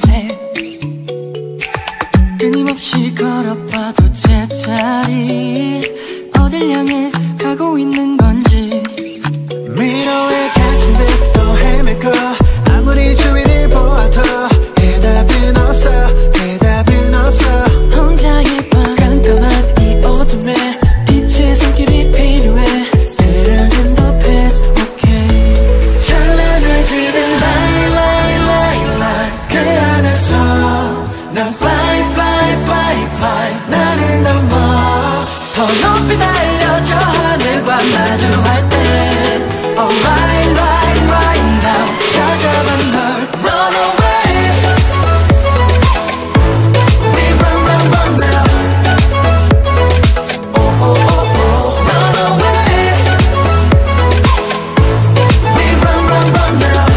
채 끊임없이 걸어봐도 제자리 어딜 향해 가고 있는 건지 미로에 갇힌 듯 또 헤매고 아무리 주위를 보아도 대답은 없어 대답은 없어 혼자일 밤 깜깜한 이 어둠에 빛의 손길이 필요해 Better than the past, okay 찬란해지는 light, light, light, light 그 안에서 난 fly, fly, fly, fly 나를 넘어 더 높이 달려져 하늘과 마주할 때 Alright, right, right now 찾아봐 널 Run away We run, run, run now Oh, oh, oh, oh Run away We run, run, run now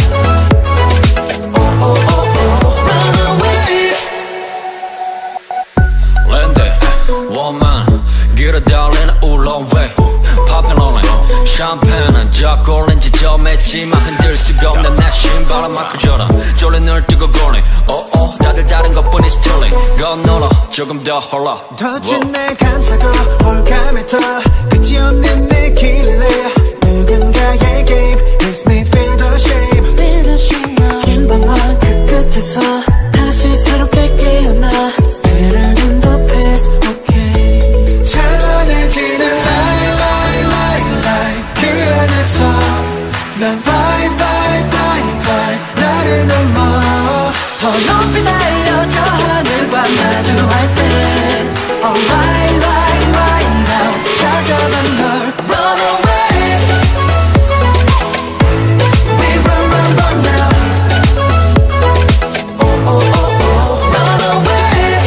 Oh, oh, oh, oh Run away 랜드 woman 길을 달리는 울렁웨이 Popping on it 샴페인은 저골린 지점했지만 흔들 수가 없는 내 신바람만큼 줘라 졸린 널 뜨고 거니 다들 다른 것뿐이 스틸링 건너러 조금 더 홀라 덫은 날 감싸고 홀감해도 끝이 없는 내 길을 누군가의 game makes me feel the shame Feel the shame now 긴 방황 그 끝에서 다시 새롭게 깨어나 Better than the past, okay 찬란해지는 light, light, light, light 그 안에서 난 fly, fly, fly, fly 나를 넘어 더 높이 달려져 하늘과 마주할 때 Alright, right, right now 찾아봐 널 Run away We run, run, run now Oh, oh, oh, oh Run away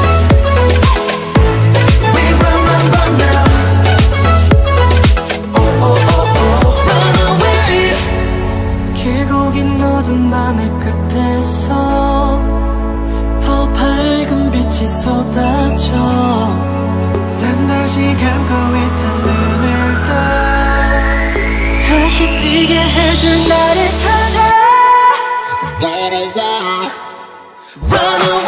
We run, run, run now Oh, oh, oh, oh Run away 길고 긴 어두운 밤의 끝에서 더 밝은 빛이 쏟아져 난 다시 감고 있던 눈을 떠 다시 뛰게 해줄 나를 찾아 Run away